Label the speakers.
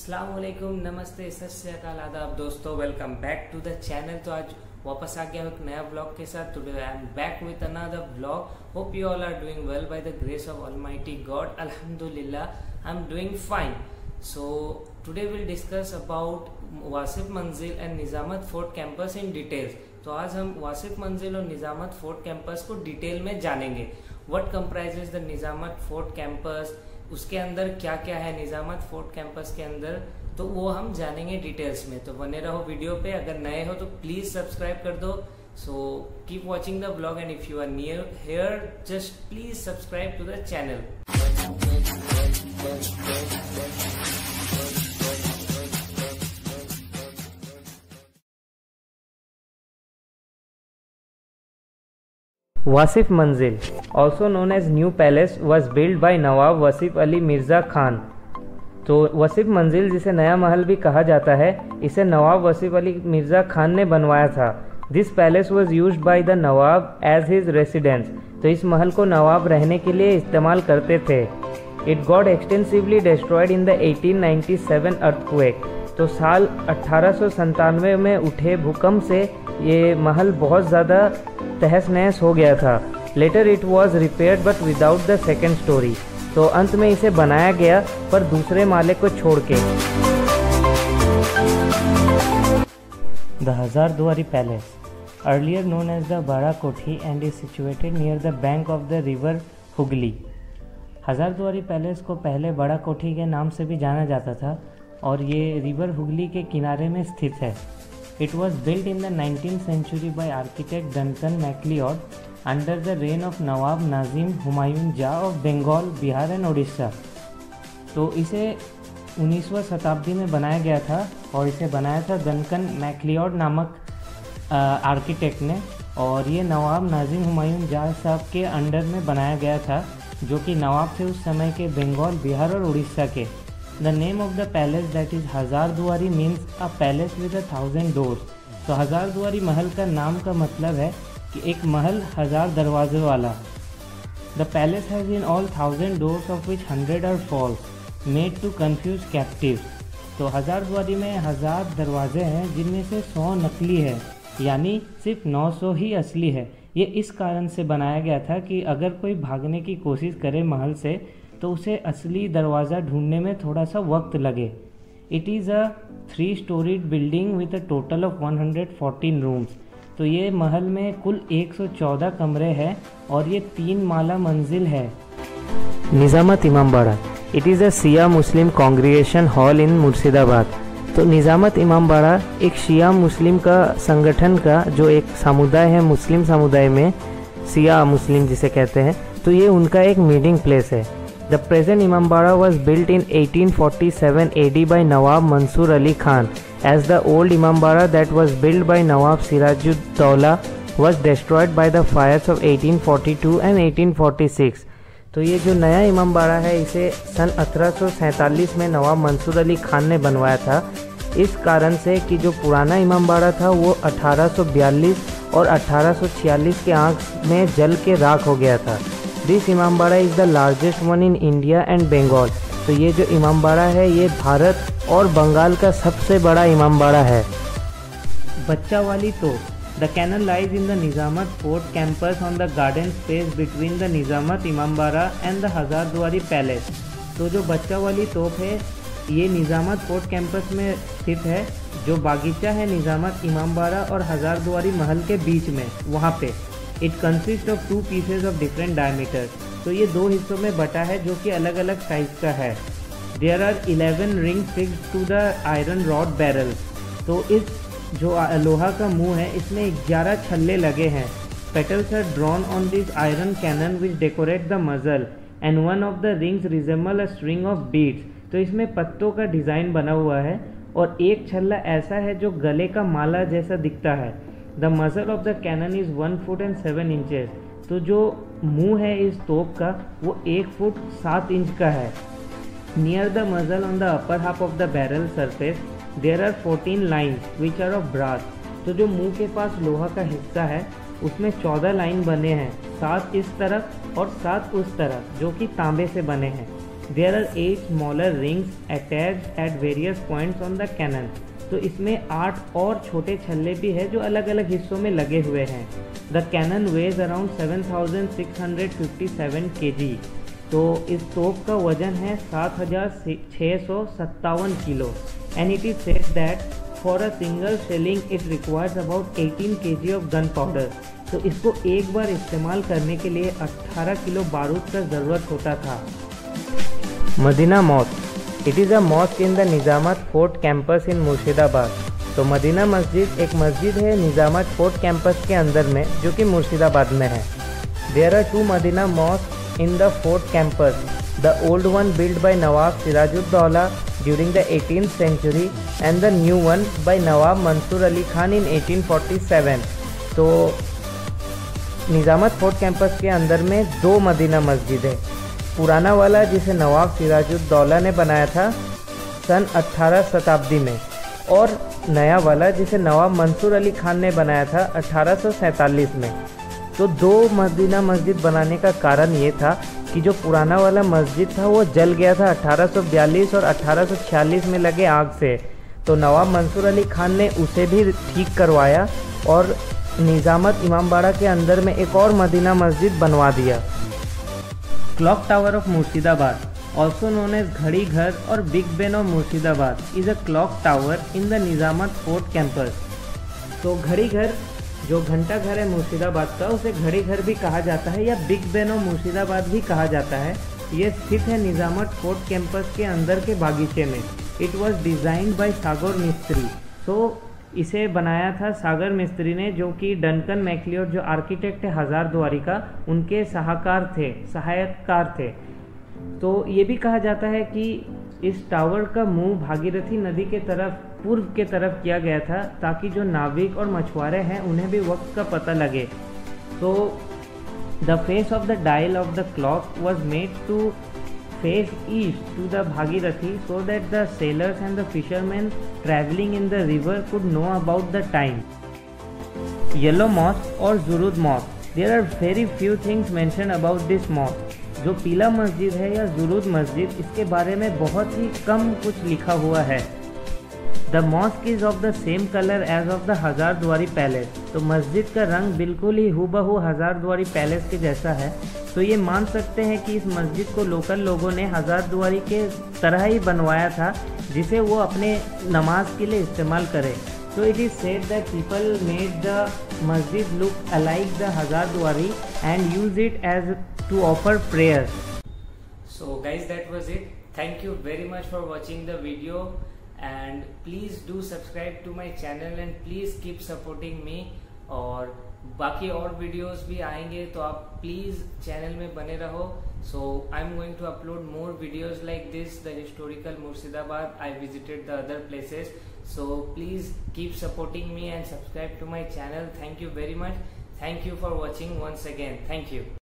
Speaker 1: अस्सलाम वालेकुम, नमस्ते, सत श्री अकाल, आदाब दोस्तों। Welcome back to the channel. तो आज वापस आ गया हूँ एक नया ब्लॉग के साथ। Today I am back with another blog. Hope you all are doing well by the grace of almighty God. अल्हम्दुलिल्लाह I am doing fine. So today will discuss about Wasif Manzil and Nizamat fort campus in details. तो आज हम वासिफ मंजिल और Nizamat fort campus को detail में जानेंगे। What comprises the Nizamat fort campus, उसके अंदर क्या क्या है निजामत फोर्ट कैंपस के अंदर, तो वो हम जानेंगे डिटेल्स में। तो बने रहो वीडियो पे। अगर नए हो तो प्लीज सब्सक्राइब कर दो। So keep watching the blog and if you are near here just please subscribe to the channel.
Speaker 2: Wasif Manzil, also known as New Palace, was built by नवाब वसीफ अली मिर्ज़ा खान। तो वसीफ मंजिल, जिसे नया महल भी कहा जाता है, इसे नवाब वसीफ अली मिर्ज़ा खान ने बनवाया था। This palace was used by the nawab as his residence. तो इस महल को नवाब रहने के लिए इस्तेमाल करते थे। It got extensively destroyed in the 1897 earthquake. तो साल 1897 में उठे भूकंप से ये महल बहुत ज़्यादा तहस नहस हो गया था। Later it was repaired but without the second story. तो अंत में इसे बनाया गया पर दूसरे माले को छोड़ के। The Hazarduari palace, earlier known as the बड़ा कोठी and is situated near the bank of the river Hooghly. Hazarduari palace को पहले बड़ा कोठी के नाम से भी जाना जाता था और ये रिवर हुगली के किनारे में स्थित है। It was built in the 19th century by architect Duncan MacLeod under the reign of Nawab Nazim Humayun Jah of Bengal, Bihar and Orissa. तो इसे 19वीं शताब्दी में बनाया गया था और इसे बनाया था डंकन मैकलियॉड नामक आर्किटेक्ट ने। और ये नवाब नाजिम हुमायूं जाह साहब के अंडर में बनाया गया था, जो कि नवाब थे उस समय के बंगाल, बिहार और उड़ीसा के। The name of the palace, that is Hazarduari, means a palace with 1000 doors। तो हज़ारदुआरी महल का नाम का मतलब है कि एक महल 1000 दरवाजे वाला। The palace has in all 1000 doors of which 100 are false, made to confuse captives। तो हज़ारदुआरी में 1000 दरवाजे हैं जिनमें से 100 नकली है, यानी सिर्फ 900 ही असली है। ये इस कारण से बनाया गया था कि अगर कोई भागने की कोशिश करे महल से तो उसे असली दरवाज़ा ढूंढने में थोड़ा सा वक्त लगे। It is a 3 storied building with a total of 114 rooms. तो ये महल में कुल 114 कमरे हैं और ये 3 माला मंजिल है। Nizamat Imambara, it is a Shia Muslim congregation hall in Murshidabad. तो निजामत इमामबाड़ा एक शिया मुस्लिम का संगठन का जो एक समुदाय है मुस्लिम समुदाय में, शिया मुस्लिम जिसे कहते हैं, तो ये उनका एक मीटिंग प्लेस है। The present Imambara was built in 1847 AD by Nawab Mansur Ali Khan, as the old Imambara that was built by Nawab Sirajud-Dowla was destroyed by the fires of 1842 and 1846। तो ये जो नया इमामबाड़ा है इसे सन 1847 में नवाब मंसूर अली खान ने बनवाया था, इस कारण से कि जो पुराना इमामबाड़ा था वो 1842 और 1846 के आग में जल के राख हो गया था। This Imambara is the largest one in India and Bengal. तो ये जो इमामबाड़ा है ये भारत और बंगाल का सबसे बड़ा इमामबाड़ा है। बच्चा वाली तो the canal lies in the Nizamat fort campus on the garden space between the Nizamat Imambara and the Hazarduari palace. तो जो बच्चा वाली तोप है ये निजामत फोर्ट कैंपस में स्थित है, जो बागीचा है निजामत इमामबाड़ा और हज़ारदुआरी महल के बीच में, वहाँ पे। It consist of 2 pieces of different diameter. तो ये 2 हिस्सों में बटा है जो कि अलग अलग साइज का है। There are 11 ring fixed to the iron rod barrel. तो इस जो लोहा का मुंह है इसमें 11 छल्ले लगे हैं। Petals are drawn on this iron cannon which decorate the muzzle and one of the rings resemble a string of beads. तो इसमें पत्तों का डिज़ाइन बना हुआ है और एक छल्ला ऐसा है जो गले का माला जैसा दिखता है। The muzzle of the cannon is 1 foot and 7 inches. तो जो मुंह है इस तोप का वो 1 फुट 7 इंच का है। Near the muzzle on the upper half of the barrel surface there are 14 lines which are of brass. तो जो मुंह के पास लोहा का हिस्सा है उसमें 14 लाइन बने हैं, 7 इस तरफ और 7 उस तरफ, जो कि तांबे से बने हैं। There are 8 smaller rings attached at various points on the cannon. तो इसमें 8 और छोटे छल्ले भी हैं जो अलग अलग हिस्सों में लगे हुए हैं। The cannon weighs around 7657 kg। तो इस तोप का वजन है 7657 kilo. And it is said that for a single shelling it requires about 18 kg of gun powder. तो इसको एक बार इस्तेमाल करने के लिए 18 किलो बारूद का ज़रूरत होता था। Madina mosque, it is a mosque in the Nizamat fort campus in Murshidabad. तो मदीना मस्जिद एक मस्जिद है निज़ामत फोर्ट कैंपस के अंदर में, जो कि मुर्शिदाबाद में है। There are 2 Madina mosque in the fort campus, the old one built by Nawab Sirajuddaulah during the 18th century and the new one by Nawab Mansur Ali Khan in 1847। तो निज़ामत फोर्ट कैंपस के अंदर में 2 मदीना मस्जिद है। पुराना वाला जिसे नवाब सिराजुद्दौला ने बनाया था सन 18 शताब्दी में, और नया वाला जिसे नवाब मंसूर अली खान ने बनाया था 1847 में। तो 2 मदीना मस्जिद बनाने का कारण ये था कि जो पुराना वाला मस्जिद था वो जल गया था 1842 और 1846 में लगे आग से। तो नवाब मंसूर अली खान ने उसे भी ठीक करवाया और निज़ामत इमामबाड़ा के अंदर में एक और मदीना मस्जिद बनवा दिया। Clock tower of Murshidabad, also known as Ghadi Ghar और Big Ben of Murshidabad, is a clock tower in the Nizamat fort campus. तो घड़ी घर जो घंटा घर है मुर्शिदाबाद का, उसे घड़ी घर भी कहा जाता है या बिग बेन ऑफ मुर्शिदाबाद भी कहा जाता है। ये स्थित है निज़ामत फोर्ट कैंपस के अंदर के बागीचे में। It was designed by Sagar Mistri. तो इसे बनाया था सागर मिस्त्री ने, जो कि डनकन मैक्लियोड जो आर्किटेक्ट है हज़ारद्वारी का, उनके सहायककार थे। तो ये भी कहा जाता है कि इस टावर का मुंह भागीरथी नदी के तरफ पूर्व के तरफ किया गया था, ताकि जो नाविक और मछुआरे हैं उन्हें भी वक्त का पता लगे। तो the face of the dial of the clock was made to face east to the Bhagirathi, so that the sailors and the fisherman travelling in the river could know about the time. Yellow mosque और Jurud mosque, there are very few things mention about this mosque. जो पीला मस्जिद है या जुरूद मस्जिद, इसके बारे में बहुत ही कम कुछ लिखा हुआ है। The mosque is of the same colour as of the Hazarduari palace. तो मस्जिद का रंग बिल्कुल ही हूबहू हज़ारद्वारी पैलेस के जैसा है। तो ये मान सकते हैं कि इस मस्जिद को लोकल लोगों ने हज़ारद्वारी के तरह ही बनवाया था, जिसे वो अपने नमाज के लिए इस्तेमाल करें। So it is said that people made the masjid look alike the Hazardwari and use it as to offer prayer.
Speaker 1: So guys, that was it. Thank you very much for watching the video, and please do subscribe to my channel and please keep supporting me. और बाकी और videos भी आएंगे, तो आप please channel में बने रहो। So I'm going to upload more videos like this, the historical Murshidabad. I visited the other places. So please keep supporting me and subscribe to my channel. Thank you very much. Thank you for watching once again. Thank you.